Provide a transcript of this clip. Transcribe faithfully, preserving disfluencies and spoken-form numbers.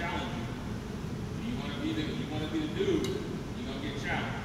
challenge you. You want to be the you want to be the dude, you're gonna get challenged.